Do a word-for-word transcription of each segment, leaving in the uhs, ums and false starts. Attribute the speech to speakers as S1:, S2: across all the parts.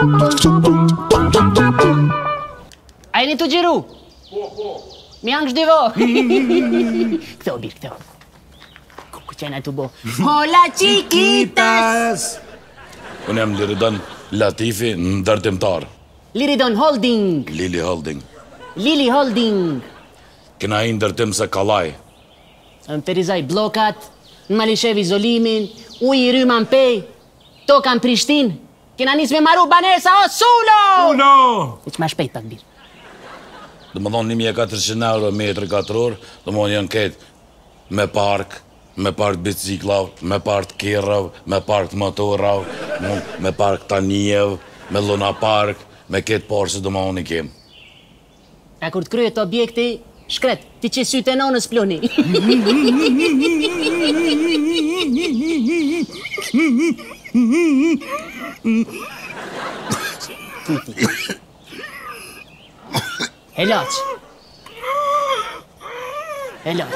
S1: A jeni të gjiru?
S2: Po, po.
S1: Mi angë shdivo. Këto, bir, këto. Ku qena të bo? Hola, chiquitas!
S3: Unë jam Liridon Latifi, ndërtimtar.
S1: Liridon Holding.
S3: Lili Holding.
S1: Lili Holding.
S3: Kena i ndërtim se kalaj.
S1: Në perizaj blokat, në Malishev izolimin, uj i ryman pej, toka në Prishtin. Kena nis me maru banesa, o sulo!
S2: Sulo!
S1: E që ma shpejt pak bir.
S3: Dhe më thonë një mijë e katërqind euro metri katror, dhe më janë ketë me park, me park biciklav, me park kerrav, me park motorav, me park tanijev, me luna park, me ketë parë se dhe më unë i kemë.
S1: A kur të kryet objekti, shkret, ti që sytë e nonës ploni. Helaq. Helaq.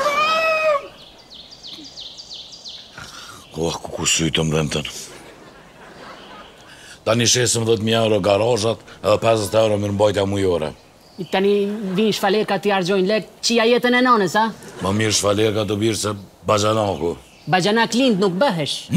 S3: Oh, ku ku sytë më dhëmë tënë. Ta një shesim dhjetë mijë euro garajat, edhe pesëdhjetë euro mirëmbajtja mujore.
S1: Tani vinë shfalerka të jargjojnë lek, qia jetën e nonës, a?
S3: Ma mirë shfalerka të birë se bajanaku.
S1: Bajanak lind nuk bëhesh.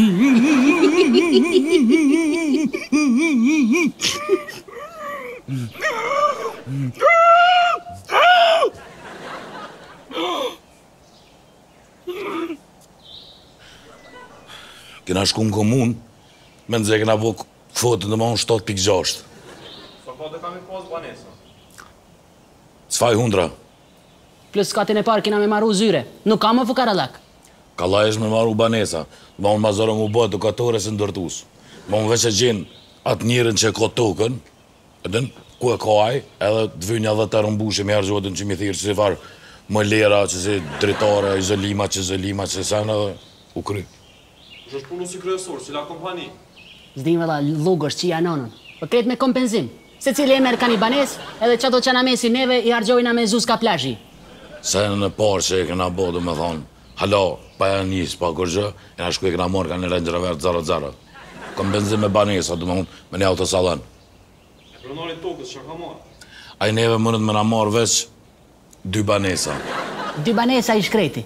S3: Kena shku në komun, me nëzhe kena po kvotën dhe ma unë shtatë pikë gjashtë.
S2: Sa kote kam i pas banesa?
S3: S'faj hundra.
S1: Plus katin e parë kina me maru zyre. Nuk ka më fukarallak.
S3: Kalla esh me maru banesa, ma unë mazore mu bëtë të katore se ndërtus. Ma unë veç e gjenë atë njërën që e ka tokën, edhen, ku e ka aj, edhe të vynë edhe të rëmbushe me argjotën që mi thirë që si farë më lera, që si dritare, izolima, që izolima, që sen edhe u kry.
S2: Kush është punu si kryesor, cila kompani?
S1: Zdim edhe lugësh qia nonën. Po kretë me kompenzim. Se cili e merë ka një banes, edhe që ato që na mesi neve i argjojna me Zuska plazhi.
S3: Sen në parë që e kena bo, dhe me thonë, halo, pa e njësë, pa kur gjë, e na shku e kena morë ka një Range Rover zero zero. Kompenzim me banesa, dhe me unë, me një autosalon.
S2: E pronarin tokës, që ka marë?
S3: A i neve mënët me na marë veç dy banesa.
S1: Dy banesa i shkreti.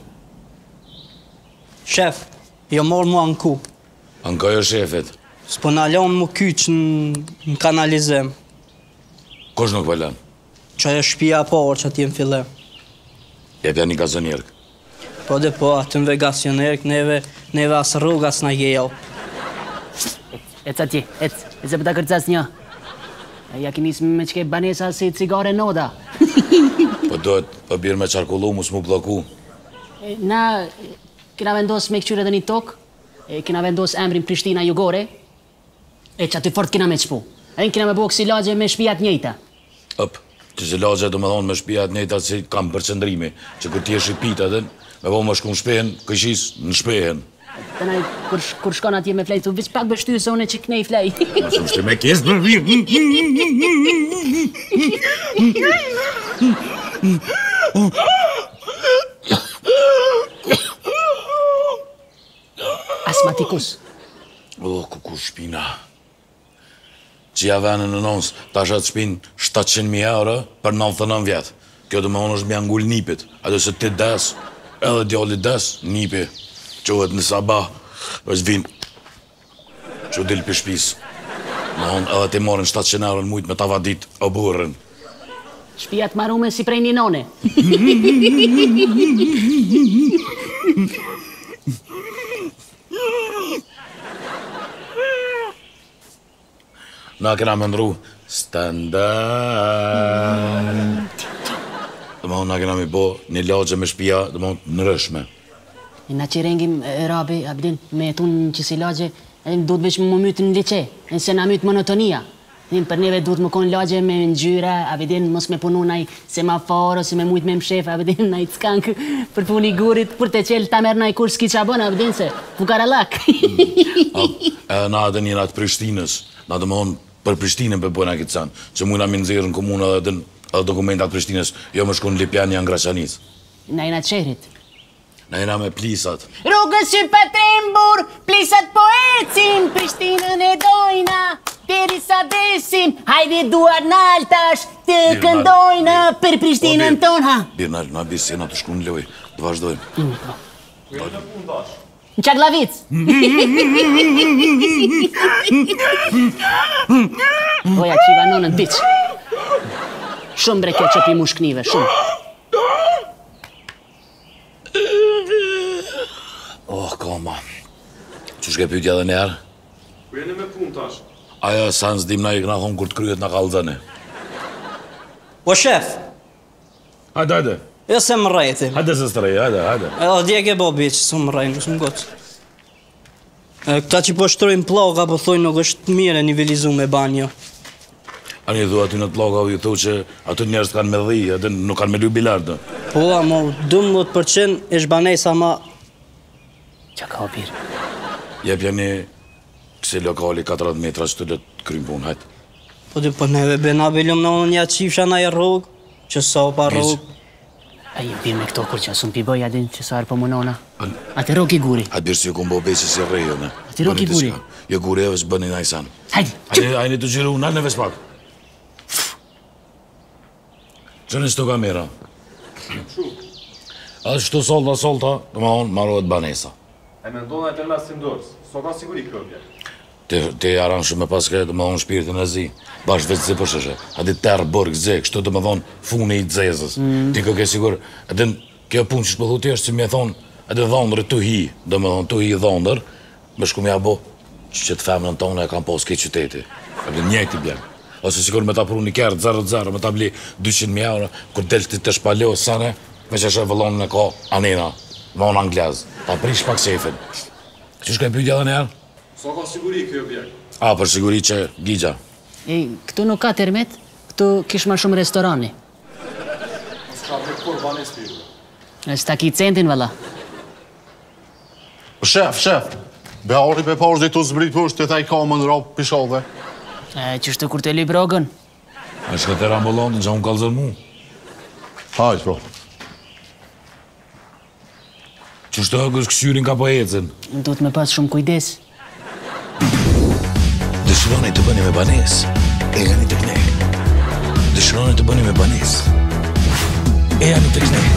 S4: Shef, jo morë mua në ku.
S3: Anka jo shefit.
S4: S'po na lanë mu kyç në kanalizim.
S3: Kush nuk pëllën?
S4: Që e shpia parë që t'jem fillim.
S3: Jepja një gazonjerk.
S4: Po dhe po, aty në vegacionerk, neve, neve asë rrugas në gjeo.
S1: Ec atje, ec, ec e pëta kërcas një. Ja ki nisë me qke banesa si cigare noda.
S3: Po dojt, po birë me qarkullu, mu s'mu bloku.
S1: Na kina vendos me këqyre dhe një tokë, kina vendos emrin Prishtina Jugore, e që aty fort kina me qpu. E në kina me bo kësi lagje me shpijat njëjta.
S3: Ëp, që si lagje do me thonë me shpijat njëjta që kam përqëndrimi, që kur t'je shqipita dhe, me bo më shku në shpehen, këshis në shpehen.
S1: Tënaj, kur shkon atje me flejtë, vëq pak bështy se unë e që knej flej.
S3: Ma shumë shte me kesë për virë. Asmatikus. Oh, kuku shpina. Qia vene në nons, ta shatë shpin shtatëqind mijë euro për nëntë e nëntë vjetë. Kjo dhe me onë është me angull nipit. Ado se ti des, edhe djalli des, nipi. Qohet në sabah, është vinë. Që dilë për shpis. Me onë edhe ti marrin shtatëqind euro në mujtë me ta vadit o burën.
S1: Shpijat marume si prej një none.
S3: Na kena me ndru stand-up. Dhe ma unë na kena me bo një lagje me shpia dhe ma unë në rëshme.
S1: Na që rengim, rabi, abdin, me jetun që si lagje, duhet veç më mytë në lice, nëse na mytë monotonia. Për neve duhet më konë lagje me ngjyra, abidin, mos me punu naj semafor, ose me mujtë me mshef, abidin, naj të skank për puni gurit, për të qelë ta merë naj kur s'ki qabon, abidin, se fukarallak.
S3: Na edhe njëna të Prishtinës, na dhe më onë për Prishtinën për bëjna këtë sanë, që mujna mi nëzirë në komunë edhe dokumentat Prishtinës, jo më shku në Lipjani janë Graçanis.
S1: Na jena të qerit.
S3: Na jena me plisat.
S1: Rrugës që për trembur, plisat po ecin, Prishtinën e dojna. Deri sa desim, hajde duar naltash, të këndojnë për Prishtinën tonë, ha.
S3: Birna, na bisena të shku në loj, të vazhdojmë.
S2: Ku jeni në punë tash?
S1: Në Qaglavic. Oja qiva nonën biq. Shumë bre kjo që pi mushknive, shumë.
S3: Oh, koma. Që shke pytja dhe njerë?
S2: Ku jeni me punë tash?
S3: Aja sa në zdim na i këna thonë kur të kryet në kaldëne.
S4: O shef,
S3: Hajde, hajde.
S4: jo se më rejti.
S3: Hajde se strej, hajde, hajde.
S4: E o djek e bo biq, së më rejnë, së më gotë. E, Këta që po shtrojnë ploga, po thojnë nuk është mire nivelizu me banjo.
S3: Ani thua aty në të loga u i thu që aty njerës kanë me dhi, aty nuk kanë me lu bilardë.
S4: Po, ama dëmbët përqen e shbanesa ma...
S1: Qa ka o birë?
S3: Jep janë këse lokali katërat metra që të le të krymë punë, hajtë.
S4: Po dy po neve bena belum në unë ja qifsha na e rrugë, që sa pa rrugë.
S1: A i birë me këto kur që asum pi bëj adin që sa arë po munona. Ate roki guri.
S3: Hajtë birë si ju kumbo besi si rejo, ne.
S1: Ati roki guri.
S3: Jo guri e vës bëni na i sanë.
S1: Hajde,
S3: Ajni, ajni të gjiru, nalë në vespak. Qënë shto kamera? A shto solta, solta, të ma onë, marohet banesa.
S2: E me ndona e të mes si ndërës, so ka siguri kjo bje.
S3: Te, te aran shumë me paske, të më thonë shpirtin e zi. Bash vetë zi përsheshe. A di terë bërg zi, kështu të më thonë funi i dzezës. Ti kë ke sigur, edhe kjo punë që shpëllu ti është që me thonë, edhe dhondër të hi, dhe më thonë të hi dhondër, me shku me abo, që të femnën tonë e kam pos ke qyteti. Edhe njëjti bjerë. Ose sigur me ta pru një kërë, zero zero, me ta bli dyqind mijë euro, kur del ti të shpalio sene, me që shë vëllon në ko anina, me onë anglez. Ta prish pak sefin. Që shka e pyjtja dhe njerë?
S2: So ka siguri kjo bje.
S3: A, për siguri që gigja.
S1: E, këtu nuk ka termet, këtu kish ma shumë restorani.
S2: Ska me kur banes pirë.
S1: E s'ta ki centin, valla.
S5: Shef, shef, be ori pe pash dhe tu zbrit për të taj ka më në ropë pishove.
S1: E, qështu kur të li brogën?
S3: A shka të rambullon, në që unë kalëzër mu.
S5: Hajt, bro.
S3: Qështu hëgës kësyrin ka po ecën.
S1: Du të me pas shumë kujdes.
S3: Dëshironi të bëni me banes, e jani të kne. Dëshironi të bëni me banes, e jani të kne.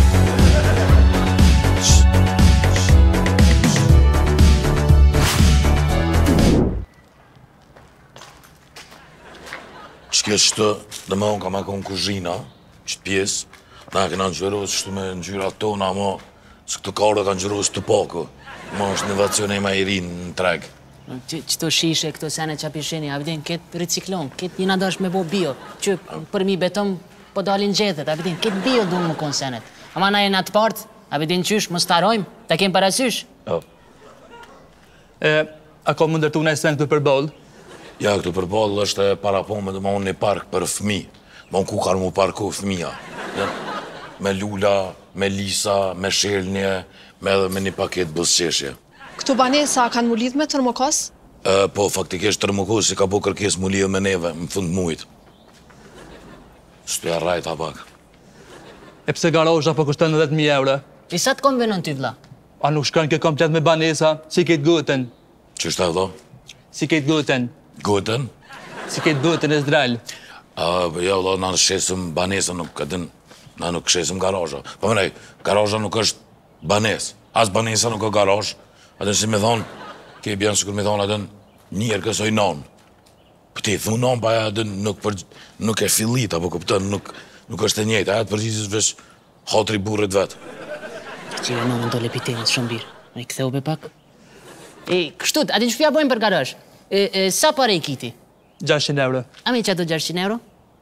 S3: Qëke qëtë, dhe më unë ka ma konë kuzhina, qëtë pjesë, na këna ngjyrosë shtu me ngjyra tona, mo, së këtë kare ka ngjyrosë të pako. Mo është inovacione ma i rinë në treg.
S1: Qëto shishe, këto sene qa pisheni, a vëdin, këtë riciklon, këtë një nadash me bo bio, që për mi beton po dalin gjethet, a vëdin, këtë bio du më konë senet. Ama na e në atë partë, a vëdin qysh, më starojmë, ta kemë parasysh.
S3: Jo.
S6: E, a ka më ndërtu në esenë këtë përbol?
S3: Ja, këtë përballë është e parapome dhe më unë një park për fëmi. Më unë ku karë mu parku fëmija. Dhe, me lula, me lisa, me shelnje, me edhe me një paket busqeshje.
S7: Këtu banesa kanë mu lidh me tërmokos?
S3: E, po, faktikisht tërmokos si ka po kërkes mu lidhë me neve, më fund mujt. Shtu ja rajta pak.
S6: E pse garozha po kushton dhjetë mijë euro?
S1: I sa të konvenon ty, vlla?
S6: A nuk shkon kjo komplet me banesa, si këtë gëten?
S3: Qështë ta do?
S6: Si këtë gëten?
S3: Gotën?
S6: Si këtë gëten e zdrall?
S3: A, po ja, valla, na në shesëm banesa nuk këtën, na nuk shesëm garozha. Po mënej, garozha nuk është banes. As banesa nuk është garozh. Atën si me thonë, ke bjanë sikur me thonë atën njerë kësoj non. Po ti thu non, pa ja atën nuk, për, nuk e fillit, apo kuptën, nuk, nuk është e njëjtë. Aja të përgjithës vesh hatri burrit vetë.
S1: Që e nonën të lepitenit shumë birë. Me i ktheu be pak. E, kështut, atin që fja bojmë për garozh? E, e, sa pare i kiti?
S6: gjashtëqind euro.
S1: A me që ato gjashtëqind euro?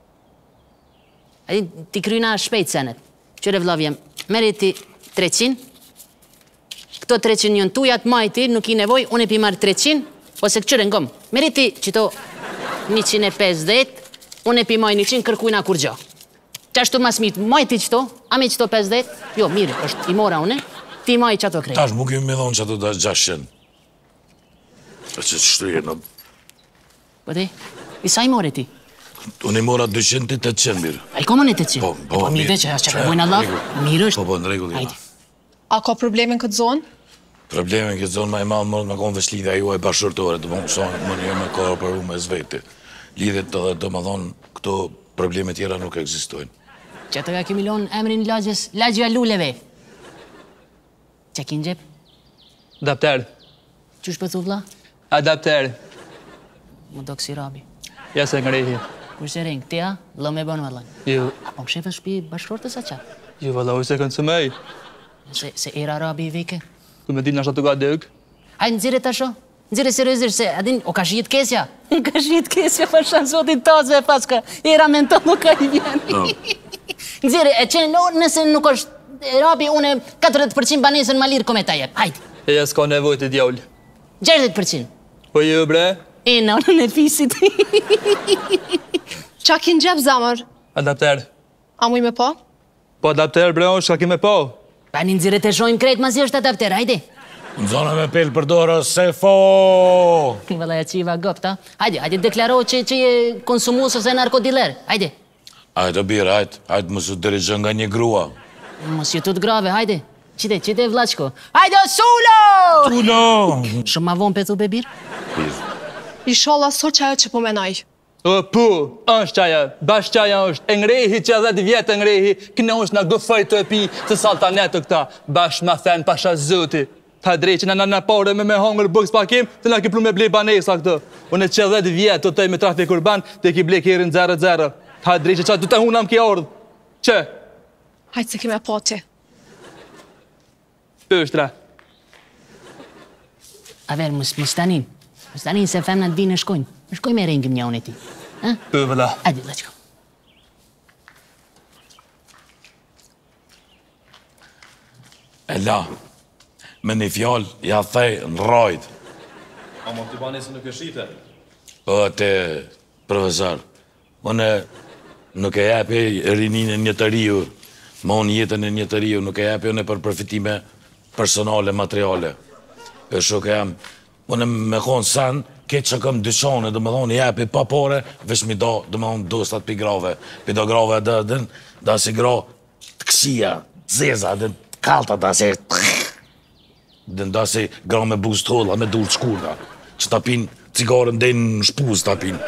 S1: Atin ti kryna shpejt senet. Qëre vlavjem, meri ti treqind, këto treqind njën tujat, majti, nuk i nevoj, unë e pi marrë treqind, ose këqyre ngom. Meri ti qëto njëqind e pesëdhjetë, unë e pi maj njëqind, kërkujna kur gjo. Qashtu mas mit, majti qëto, a me qëto pesëdhjetë, jo, mirë, është i mora une, ti maj që ato krejt.
S3: Tash, mu kemi me thonë që ato da gjashtëqind. E që të shtrije në...
S1: Po te, i sa i more ti?
S3: Unë i mora dyqind të tetëqind mirë.
S1: A i komën e të qind?
S3: Po, po,
S1: po, mirë dhe që është që përbojnë Allah, mirë është.
S3: Po, po, në regull,
S1: Hajde.
S7: A ka problemin këtë zonë?
S3: Probleme në këtë zonë ma e madhë mërë me konë veç lidhja juaj bashkërtore, të bëmë sonë më një me kohë për u me zveti. lidhet të dhe do më thonë këto probleme tjera nuk ekzistojnë.
S1: Që të ka kemi lonë emrin lagjes, lagjja luleve. Që ki në gjep?
S6: Adapter.
S1: Qysh për thu vla?
S6: Adapter.
S1: Më do kësi rabi.
S6: Ja se ngrehi.
S1: Kush e rinjë, tia, lë me bënë vëllaj.
S6: Ju,
S1: Po shefë shpi bashkërte sa qa?
S6: ju valla u se kënë së mej.
S1: Se, se era rabi i vike.
S6: Ku me di nashta të ga dëg.
S1: Hajde nëzire të asho. Nëzire seriozisht se, adin, o ka shijet kesja. Ka shijet kesja, pa shanë zotin tazve e paska. Era me në të nuk ka i vjen. Nëzire, e që no, nëse nuk është rabi, une katërdhjetë përqind banesën ma lirë kome ta jep. Hajde.
S6: E ja s'ka nevoj të djallë.
S1: gjashtëdhjetë përqind.
S6: Po ju bre?
S1: E në onën e fisit.
S7: Qa ki në gjep zamër?
S6: Adapter.
S7: A muj me po?
S6: Po adapter bre, o shka ki me po.
S1: Pa një nëzire të shojmë krejt ma zi është adapter, hajde.
S3: Në zona me pelë për dorë, se fo!
S1: Vëlla e qiva gopta. Hajde, hajde deklaro që, që je konsumus ose narkodiler. Hajde.
S3: Hajde, birë, hajde, hajde më su dërgjën nga një grua.
S1: Mos jetut grave, hajde. Qite, qite vlaçko. Hajde, Sulo!
S3: Sulo!
S1: Shumë ma vonë pe thu bebir?
S7: I sholla so qajo që po menaj.
S6: O, pu, është qaja, bash qaja është, e ngrehi që dhjetë vjetë e ngrehi, këne është nga gëfaj të e pi, se salta netë këta, bash ma thënë pasha zëti. Ta drejt që në në pare me me hangër bëks pakim, të nga ki plu me blej banesa këtë. Unë që dhjetë vjetë të tej me trafik urban, të ki blej kirin zero zero. Ta drejt që qatë të të hunam ki ardhë. Që?
S7: Hajtë se kime po ti.
S6: Pështra.
S1: A ver, mos mos tanin. Mos tanin se femnat vinë e shkojnë. Në shkoj me rengim një unë e ti. Ha?
S6: Pë vëlla.
S1: Hajde, let's go.
S3: E la, me një fjallë, ja thej në rajt.
S2: A mo t'i banesën nuk e shite?
S3: O, te, profesor, unë nuk e japi rinin e një të riu, ma unë jetën e një të riu, nuk e japi unë për përfitime personale, materiale. E shuk e jam, unë me konë sanë, ketë që këm dyqone, dhe më thonë, japi pa pare, vesh mi do, dhe më thonë, dostat pi grave. Pi do grave dhe dhe, da si gra të kësia, zeza, dhe të kalta, da si, dhe da si gra me buz të holla, me dur të shkurda, që ta pin cigarën dhe në shpuz ta pin.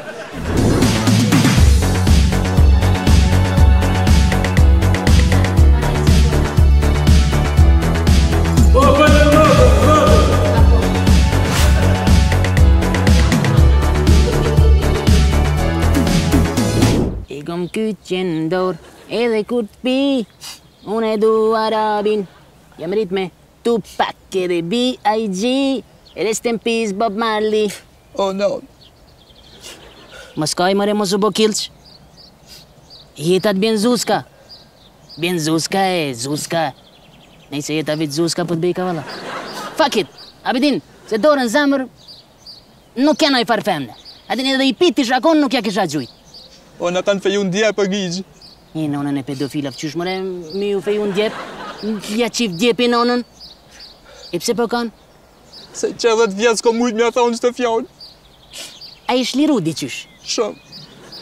S1: I kom kyqen dorë, edhe kur t'pi, unë e du arabin. Jam rrit me Tupac edhe B I G, rest in peace Bob Marley.
S6: Oh no.
S1: Mos kaj mëre mos u bo kilç. Jetat bjen zuska. Bjen zuska e zuska. Nëjse jeta vit zuska po t'bej ka valla. Fuck it, abidin, se dorën zemër nuk kena i farfemne. Adin edhe i piti shakon nuk ja kisha gjujt.
S6: O, në kanë feju në dje për gjyqë.
S1: I nonën e pedofilave, qysh mëre mi u feju në djep, ja qif djepi nonën. E pse po kanë?
S6: Se që dhjetë vjetë s'ko mujtë me a thonë që të fjallë.
S1: A i shliru di qysh?
S6: Shumë.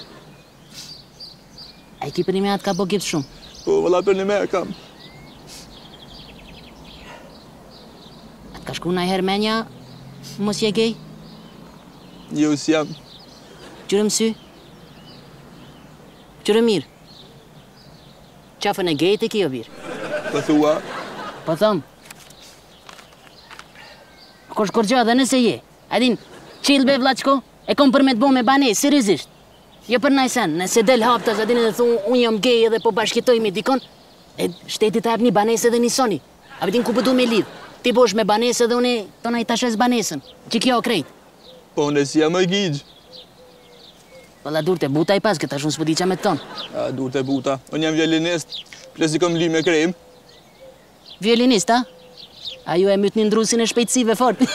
S1: A i ki për një me atë ka po kipt shumë.
S6: Po, vëlla për një me e kam.
S1: Atë ka shku na i hermenja, mos je gej,
S6: Jo si jam.
S1: qyrë mësy. Qyrë mirë. Qafën e gejt e kjo birë.
S6: Po thua.
S1: Po thëmë. Kosh korgja dhe nëse je. Adin, qilë be vlaçko, e kom për me të bo me bane, seriozisht. Jo për najsen, nëse del haptas, adin edhe thu, unë jam gej edhe po bashkjetoj me dikon, e shteti të hap një banes edhe një soni. Abidin ku pëdu me lidh. Ti bosh me banes edhe une, tona i tashes banesën. Që kjo krejt.
S6: Po, në si jam e gjyqë.
S1: Valla dur të buta i pas, këta shumë s'po di qa me të tonë.
S6: A, dur të buta. Unë jam violinist, plesi kom li me krem.
S1: Violinist, a? A ju e myt një ndrusin e shpejtësive fort.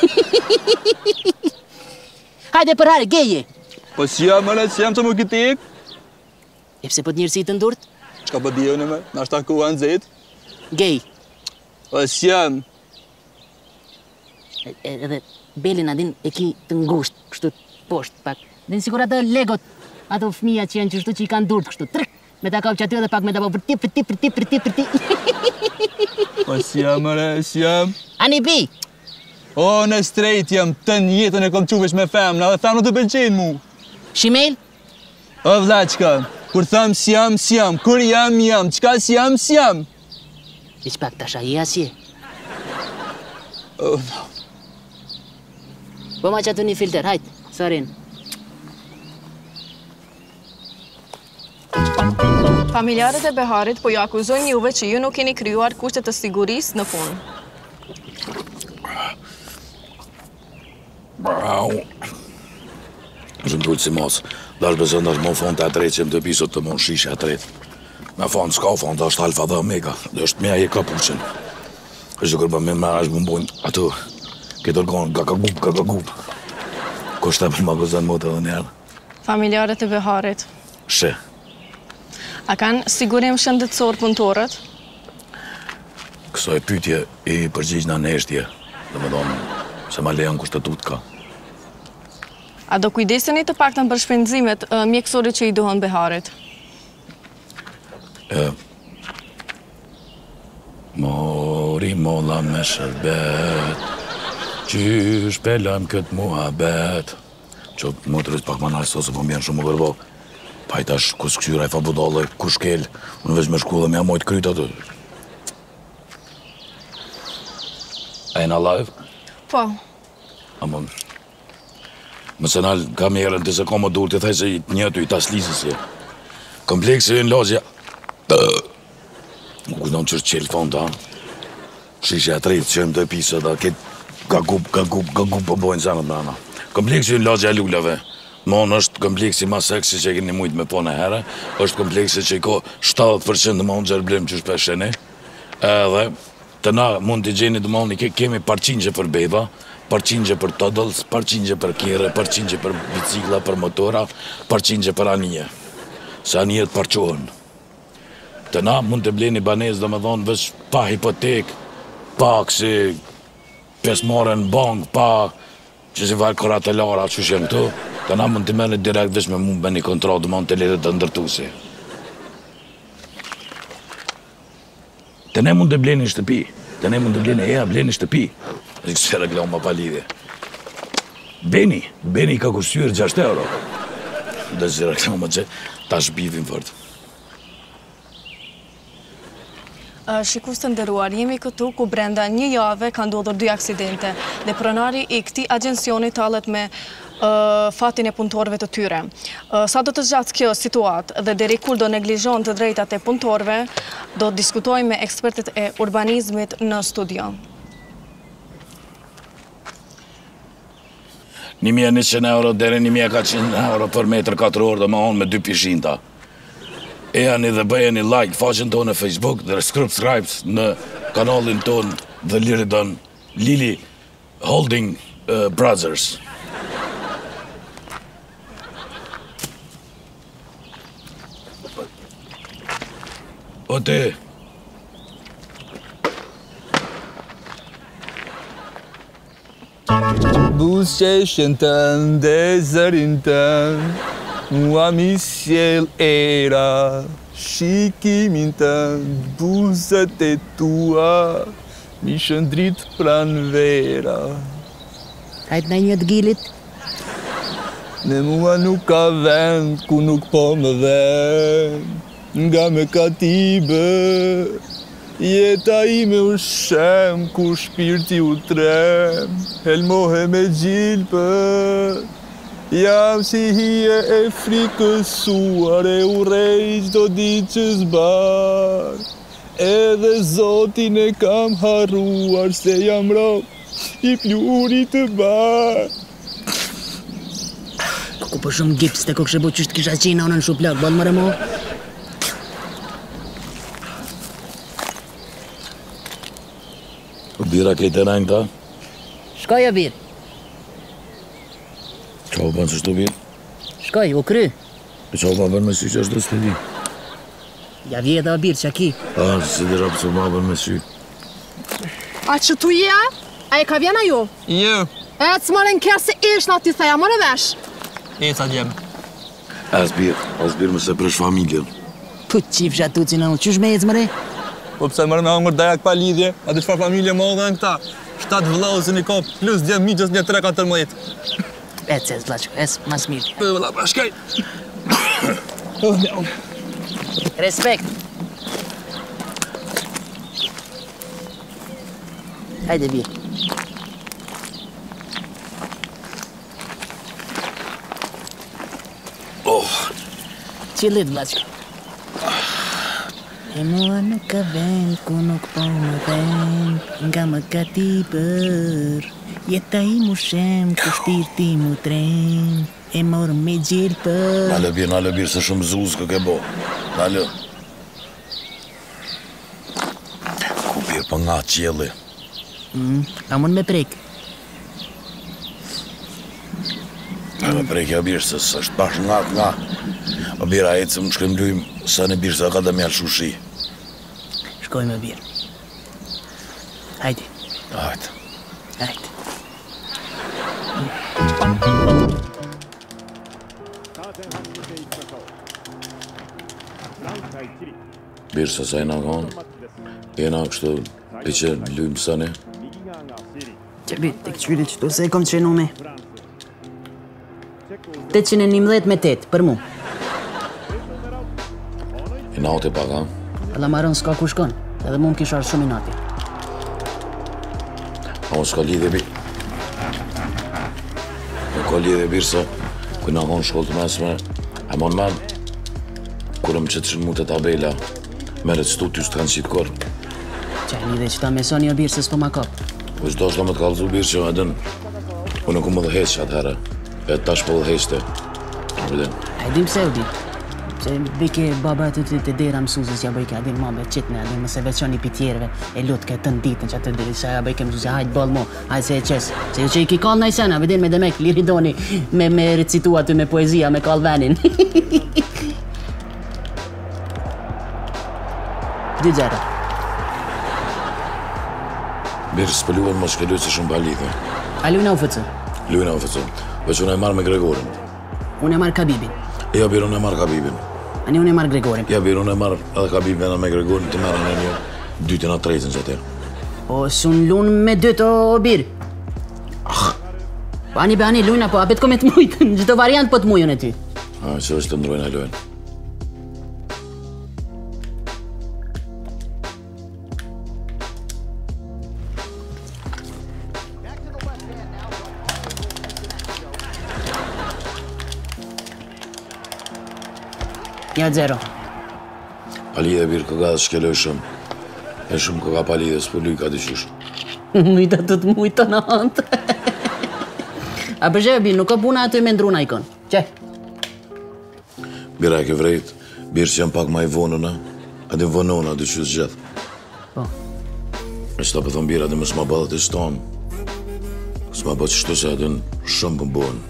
S1: Hajde për hare, geje.
S6: Po si jam, mëre, si jam të më kitik.
S1: E pse po t'njërësi të ndurt?
S6: Qka po dijo në me, në ashta koha në zetë.
S1: Gej.
S6: Po si jam.
S1: E- e- Edhe belin adin e ki të ngusht, kështu poshtë pak. Din sigur ato legot, ato fëmija që janë qështu që i kanë durt, kështu trk. Me ta kap që aty edhe pak me ta po për ti, për ti, për ti, për ti, për ti.
S6: Po si jam, mëre, si jam.
S1: Ani bi,
S6: O, në strejt jam, të një jetën e kom quvesh me femna, dhe femna të pëlqenë mu.
S1: shimel,
S6: O vllaçka, kur tham s'jam, s'jam, kur jam, jam, qka s'jam, s'jam.
S1: Iq pak tasha je asje.
S6: Oh,
S1: Po ma që atu një filter, hajt, sarin.
S7: Familjarët e Beharit po ju akuzojnë juve që ju nuk keni kryuar kushtet të sigurisë në punë.
S3: Brau. Shumë dujtë si mos. Dash besën dash më fond të atret që më të pisot të mon shishe atret. Me fond s'ka fond, është alfa dhe omega. Dhe është meja e kapuqen. është kur për me marrë është më mbojnë ato. Këtë orgonë, gagagup, gagagup. Ko shta për magazin më të dhe njerë.
S7: Familjarët e Beharit,
S3: Shë.
S7: a kanë sigurim shëndetësor punëtorët?
S3: Këso e pytje i përgjigjna në eshtje. Dhe më donë se ma lejon kushtetut ka.
S7: A do kujdeseni të paktën për shpenzimet uh, mjekësore që i duhen Beharit?
S3: E, mori molla me shërbet, qysh pelëm këtë muhabet. Që motërës pak ma nalë sosë, po mbjenë shumë më gërbo. Pajtash, kus këqyra e fa budolle, kush kel, unë veç me shku dhe me amojt kryt atë. A e na live?
S7: Po,
S3: Amon. Më se nalë kamerën të se ka më dur të thej se i të njëtu i tas lisës je. Kompleksi e në lozja. Nuk kujton që është qelë fond, ha? Shishe atret që më të pisët, a ketë gagup, gagup, gagup po bojnë zanët në ana. Kompleksi e në lozja lullave. Mon është kompleksi ma seksi që e keni mujtë me po në herë, është kompleksi që i ko shtatëdhjetë përqind dhe ma unë gjerblim që është peshene. Edhe, të na mund të gjeni të moni, kemi parqingje për beba, parqingje për toddles, parqingje për kjere, parqingje për bicikla, për motora, parqingje për anije. Se anijet parqohen. Të na mund të bleni banez dhe me thonë veç pa hipotek, pa kësi pesmare në bank, pa që si varë koratelara që shenë këtu, të na mund të mene direkt veç me mund me një kontrol dhe mund të lete të ndërtusi. Të ne mund të bleni shtëpi, të ne mund të bleni eja, bleni shtëpi. Dhe kësë reklama ma pa lidhje. Beni, Beni ka kushtyr gjashtë euro. Dhe si reklama që ta shbivin fort.
S7: uh, shikus të nderuar, jemi këtu ku brenda një jave ka ndodhur dy aksidente dhe pronari i këtij agjensioni tallet me uh, fatin e punëtorëve të tyre. Uh, sa do të zgjatë kjo situatë dhe deri kur do neglizhon të drejtat e punëtorëve, do të diskutojmë me ekspertët e urbanizmit në studio.
S3: një mijë e njëqind euro deri një mijë e katëqind euro për metër katëror dhe ma onë me dy pishinta. E janë dhe bëjeni like faqen tonë në Facebook dhe subscribe në kanalin tonë dhe Liridon Lili Holding uh, Brothers. O te,
S6: Buzëqeshën tënë dhe zërin tënë, mua mi sjell era, shikimin tënë, buzët e tua, mi shëndrit pranë vera.
S1: Hajt në një të gilit.
S6: Në mua nuk ka vend ku nuk po më vend, nga me katibe, jeta ime u shem, ku shpirti u trem, helmohe me gjilpë. Jam si hije e frikësuar, e urej qdo ditë që zbar. Edhe Zotin e kam harruar, se jam rob i plurit të bar.
S1: Ku po shumë gips të kokë shëbo qështë kisha qina unë në shuplak, balë mëre mo.
S3: bira kejtë e najnë ta?
S1: Shkoj o birë.
S3: Qa u banë që shtu birë?
S1: Shkoj, u kry.
S3: E qa u banë me sy që është do s'pedi?
S1: Ja vjeda o birë që ki.
S3: A, si dhe rapë që u banë me sy.
S7: A që tu je? A e ka vjena ju?
S6: Jo,
S7: E të smaren kërë se ish në ati theja, më në vesh.
S6: e sa djem.
S3: As birë, as birë me se presh familjen.
S1: Pu qif që atu që në unë, qysh me ecë mëre?
S6: Po pse mërë me hangër dajak pa lidhje, a të shfar familje më dhe në këta. Shtatë vëllazë një kopë, plus djemë miqës një tre katërmëdhjetë.
S1: Ec, ec, vlaqo, ec, mas mirë.
S3: Valla, bashkaj.
S1: Respekt. Hajde, bir.
S3: Oh,
S1: Qëllit, vlaqo. E mua nuk ka vend ku nuk po më ven, nga më ka ti për. Jeta i mu shem, ku shpirti mu tren, e morë me gjirë për.
S3: nalë birë, nalë birë, se shumë zuzë kë ke bo. Nalë. Ku birë për nga qjeli.
S1: Mm, a mund me prek.
S3: E me prekja birë, se së është bashkë nga nga. O birë, a e që më shkëmlujmë, sa në birë, se ka dhe mjallë shushi.
S1: Shkoj me birë. Hajde,
S3: Hajtë.
S1: hajde.
S3: Birë, se sa i nga konë, e nga kështu, e që lujmë sëni.
S1: Që birë, të këqyri qëtu, se e kom qenu me. tetëqind e njëmbëdhjetë me tetë, për mu.
S3: I nati pak, ha?
S1: Alla marën s'ka ku shkon, edhe mu më kisha shumë i nati.
S3: A unë s'ka lidhe birë. Nuk ka lidhe birë se, ku nga konë shkollë të mesme, e mon men, kurëm që të shënë mu të tabela, meret stu ty s'të kanë qitë korë.
S1: Qaj një dhe që ta mesoni o birë se s'po ma kap.
S3: Po që do është do më të kalëzu birë që edhe unë nuk më dhe heqë atëherë, e tash po dhe heqëte. Vëdin.
S1: A i dim pse o birë? Se beke baba të të të dera mësuzës ja bëjke, a din mabe qitne, a din mëse veçoni pitjerve, e lutë ke të në ditën që atë dhe se ja bëjke mësuzë, hajtë bolë mo, hajtë se e qesë. Se ju që i ki kallë në i sena, vedin me demek, liri doni me, me recitua ty me poezia, me kallë venin. Dy gjera.
S3: Birë s'pë luën më shke lujtë se shumë pa lidhe.
S1: A lujna u fëcë?
S3: Lujna u fëcu, veç unë e marrë me Gregorin.
S1: Unë e marrë Kabibin.
S3: Ja, birë unë e marrë Kabibin.
S1: Ani unë e marrë Gregorin.
S3: Ja, birë unë e marrë edhe Kabibin edhe me Gregorin, të marrë në një, dytin a trejtën që atërë.
S1: O, sun lunë me dytë o birë. Po ani be ani lujna, po abet ko me të mujtë, në gjithë variant po të mujën e ty.
S3: A, që është të ndrojnë a lujnë.
S1: Ja, zero.
S3: Palidhe birë këka dhe shkeloj shumë. E shumë këka palidhe, s'po luj ka dyqysh.
S1: Mujta të të mujta në antë. A përgjë e birë, nuk ka puna aty me ndruna ikon. Qe?
S3: Bira e ke vrejt, birë që jam pak ma i vonëna, a dhe vonona dyqysh gjithë.
S1: Po.
S3: E që ta për thonë bira dhe më s'ma bëdhët e shtonë. S'ma bëdhët që shtu se edhe në shumë këmbohen.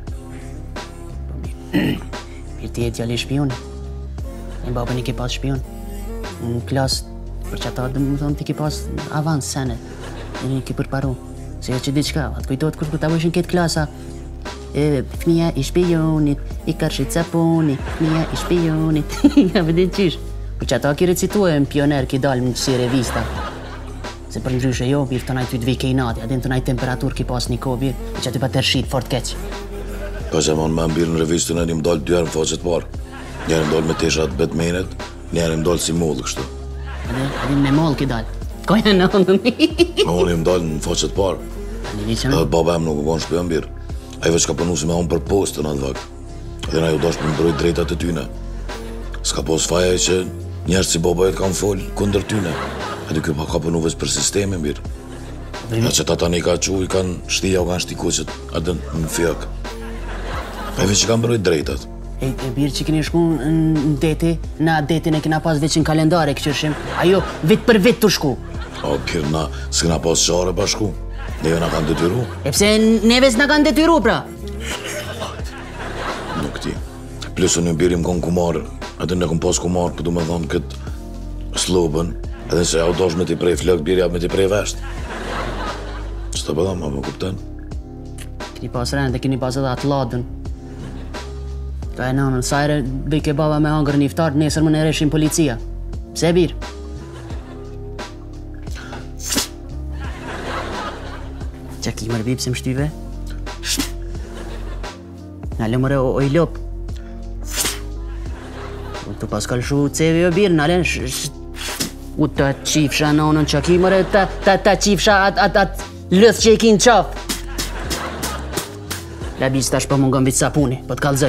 S1: Birë ti e t'jali shpioni. E babën i ke pas shpion. Në klasë, për që ata dhe më thonë ti ke pas avans sene. E një ke përparu. Se jo që diqka, atë kujtojt kur ku ta vëshin këtë klasa. E, fëmija i shpionit, i karshit saponi, fëmija i shpionit. Ja vëdin qish. Për që ata ki recituem pioner ki dalë në si revista. Se për ndryshe jo, birë të naj ty t'vi ke i nati, adin të naj temperatur ki pas një ko birë, për që aty pa të rshit fort keq.
S3: Pa që mon me mbirë në revistën e një më dalë dyherë në faqet parë. Njerë më dalë me teshat Batmanet, njerë më dalë si mollë kështu.
S1: Adin, adin me mollë ki dalë. Koja në në mi.
S3: Unë më dalë në faqet parë. Edhe baba em nuk u konë shpion birë. A i veç ka përnu si me unë për postë në atë vakë. Edhe na ju dash për mbrojt drejtat e tyne. S'ka pos faja i që njerës si baba e të kanë folë kunder tyne. Edhe kjo pa ka përnu veç për sistemin birë. Ja që ta tani ka që i kanë shtia u kanë shtiku që adën në fjak. A i veç që kanë mbrojt drejtat.
S1: E, e birë që keni shku në deti, na detin e kena pas veç në kalendare këqyrshim. Ajo, vit për vit të shku.
S3: O, pirë na, s'kena pas qare pa shku. Neve na kanë detyru.
S1: E pse neve s'na kanë detyru, pra?
S3: Nuk ti. Plus unë birim konë kumarë, atë në kom pas kumarë, për du me thonë këtë slobën, edhe se ja u dosh me t'i prej flëk, birja me t'i prej vesht. Që të pëdha, ma më kupten?
S1: Keni pas rende, keni pas edhe atë ladën. Ka e nanën, sajre bejke baba me hangër një iftar, nesër më në reshin policia. Pse birë? Qa ki mërbi pëse më shtyve? Nale mëre o, o i lop. Tu pas kalshu cevi o birë, nale sh... sh... U ta qifsha në onën që ki mëre, ta, ta, ta qifsha at, at, at lëth që i ki në qaf. La bis tash po mungon vit sapuni, po t'kallzoj.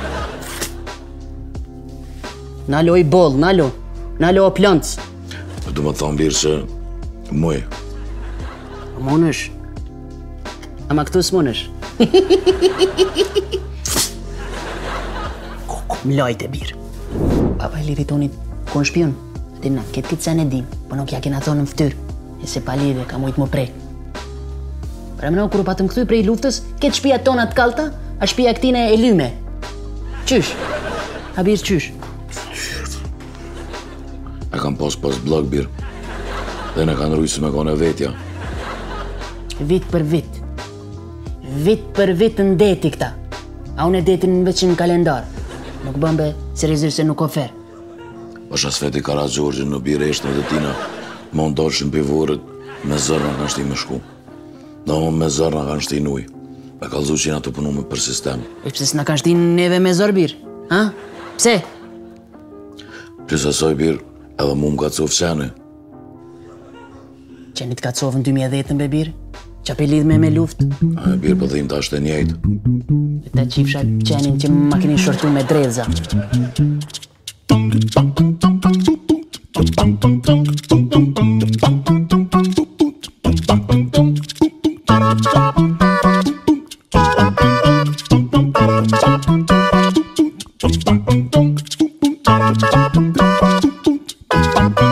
S1: Nalo i boll, nalo. Nalo o plantës.
S3: Du më thonë birë që muj.
S1: Monësh. Ama këtu s'monësh. Mlajt e birë. Papa i liritonit kon shpion. Dhe na, ketë këtë sen e dim, po nuk ja kena thonë në ftyrë. E se pa lidhe, ka mujtë më prej. Pra mëno, kur u patëm këthy prej luftës, ketë shpia tona të kalta, a shpia këtine e lyme. Qysh? A birë qysh?
S3: E kam pas pas blog birë. Dhe në kanë rujtë se me kone vetja.
S1: Vit për vit. Vit për vit në deti këta. A unë e detin në veç në kalendar. Nuk bëmbe se rezirë se nuk ofer.
S3: Pasha Sveti Kara Gjorgjën në birë eshtë në dhe tina, më në dorëshin për vorët, me zërë në kanë shti me shku. Në më me zërë në kanë shti nuj. Me kalzu që jena të punu me për sistem.
S1: E pëse s'na kanë shti neve me zërë birë? Ha? Pse?
S3: Pse soj birë, edhe mu më ka covë qene.
S1: Qeni t'ka covë në dy mijë e dhjetë be birë? Qa pe lidh me me luft?
S3: A e birë për dhim të ashtë e njejtë.
S1: E ta qifsha qenin që ma keni shortu me dreza.
S8: Thank you.